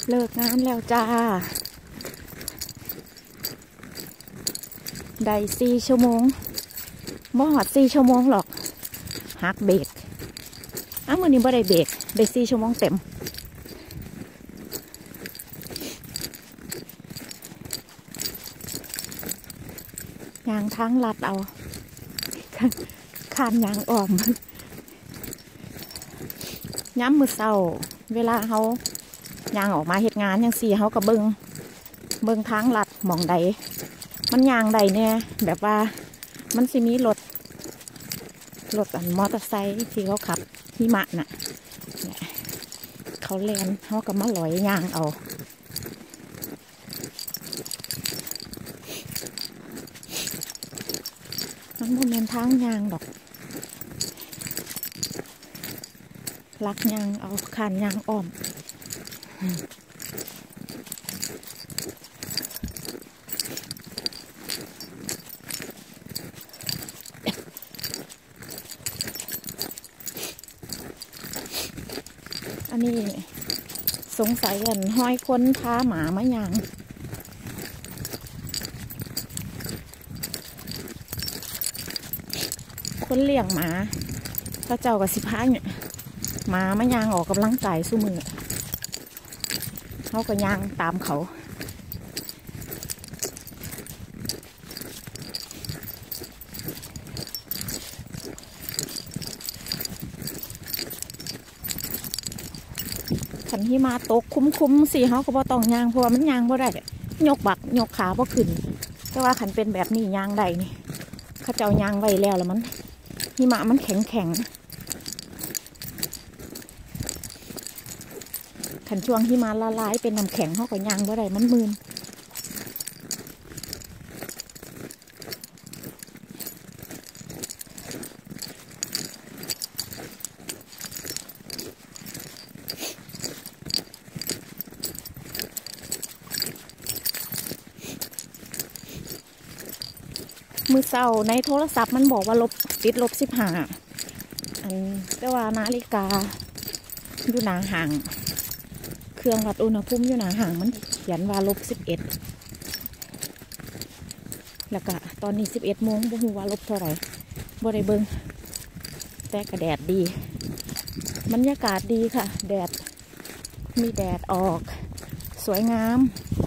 เลิกงานแล้วจ้าได้4 ชั่วโมงบ่หอด4 ชั่วโมงหรอกหักเบรกมื้อนี้บ่ได้เบรกได้4 ชั่วโมงเต็มยางทางลัดเอาคานยางอ้อมย้ำมือเศร้าเวลาเขายางออกมาเหตุงานยังสี่เขาก็เบิงทางลัดหมองใดมันยางใดเนี่ยแบบว่ามันสิมีรถอันมอเตอร์ไซค์ที่เขาขับหิมะน่ะเขาแลนเขาก็มาลอยยางเอามันบ่แม่นทางยางดอกลักยางเอาขานยางอ้อมอันนี้สงสัยกันห้อยคนพาหมามายางคนเลี้ยงหมาพระเจ้ากับสิพาเนี่ยหมามายางออกกำลังกายสู้มือเขาก็ยางตามเขาขันที่มาตกคุ้มสิเขาก็บ่ต้องยางเพราะว่ามันยางบ่ได้ยกบักยกขาบ่ขึ้นแต่ว่าขันเป็นแบบนี้ยางได้นี่เขาเจ้ายางไว้แล้วมันหิมะมันแข็งขันช่วงหิมะละลายเป็นน้ำแข็งเขาก็ยางบ่ได้มันมืนมือเศร้าในโทรศัพท์มันบอกว่าติด-15อันแต่ว่านาฬิกาอยู่หน้าห่างเครื่องวัดอุณหภูมิอยู่หน้าห่างมันเขียนว่า-11แล้วก็ตอนนี้11 โมงบ่ฮู้ว่าลบเท่าไหร่บ่ได้เบิ่งแต่ก็แดดดีบรรยากาศดีค่ะแดดมีแดดออกสวยงาม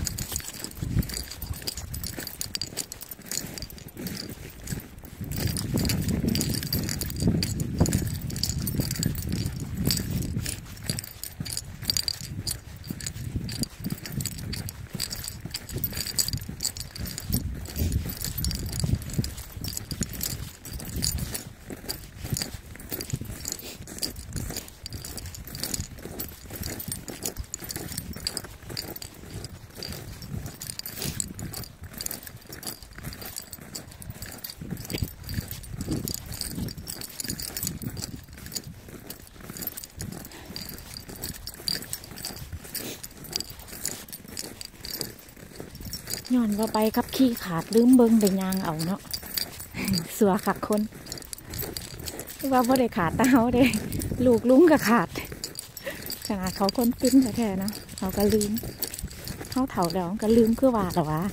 ย้อนว่าไปกับขี้ขาดลืมเบิ้งได้ยางเอาเนาะสัวขักคนว่าบ่ได้ขาดแต่เขาได้ลูกลุงก็ขาดขนาดเขาคนปิ้นแท้ๆนะเขาก็ลืมเขาเถ่าเดาก็ลืมคือว่าหรอวะ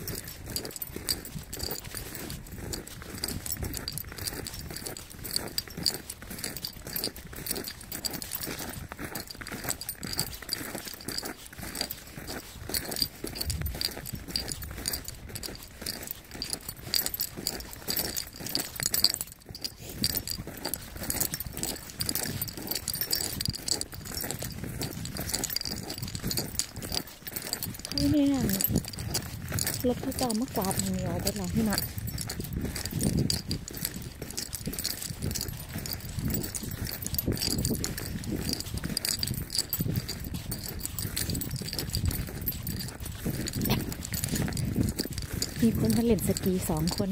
เนี่ยรถพระเจ้ามากวาดเหนียวไปหลังที่น่ะมีคนมาเล่นสกี2 คน